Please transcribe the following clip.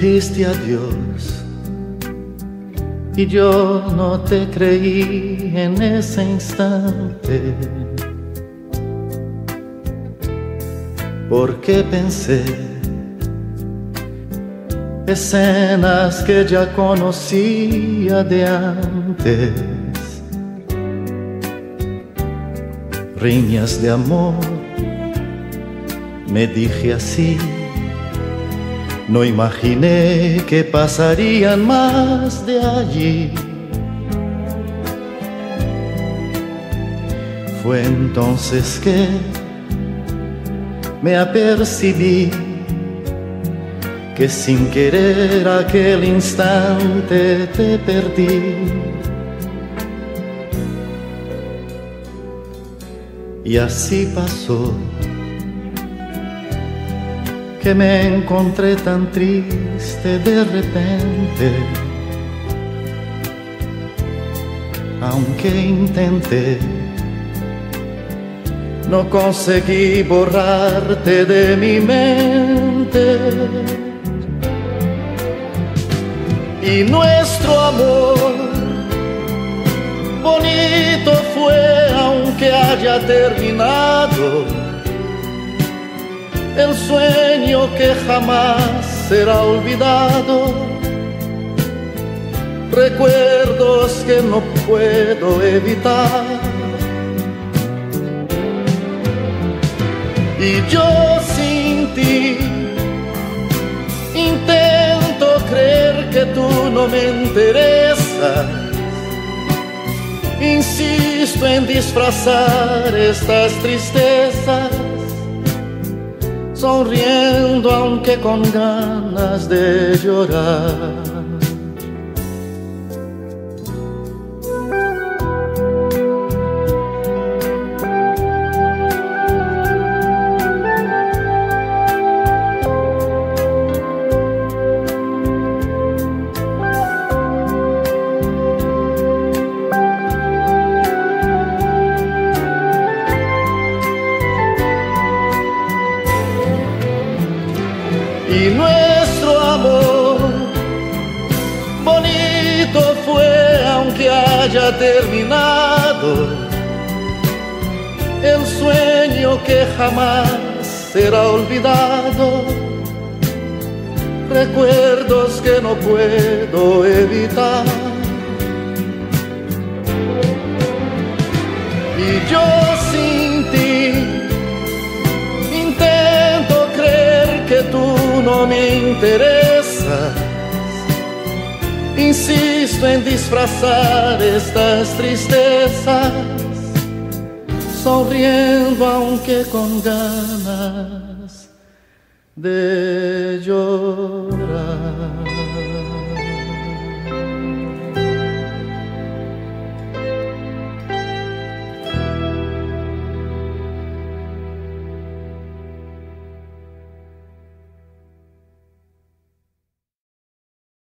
dijiste adiós y yo no te creí en ese instante, porque pensé escenas que ya conocía de antes, riñas de amor, me dije así. No imaginé que pasarían más de allí. Fue entonces que me apercibí que sin querer aquel instante te perdí. Y así pasó, que me encontré tan triste de repente. Aunque intenté, no conseguí borrarte de mi mente. Y nuestro amor bonito fue, aunque haya terminado, el sueño que jamás será olvidado, recuerdos que no puedo evitar. Y yo sin ti intento creer que tú no me interesas. Insisto en disfrazar estas tristezas, sonriendo aunque con ganas de llorar. Y nuestro amor bonito fue, aunque haya terminado, el sueño que jamás será olvidado, recuerdos que no puedo evitar. Y yo sin ti intento creer que tú no me interesas. Insisto en disfrazar estas tristezas, sonriendo aunque con ganas de llorar.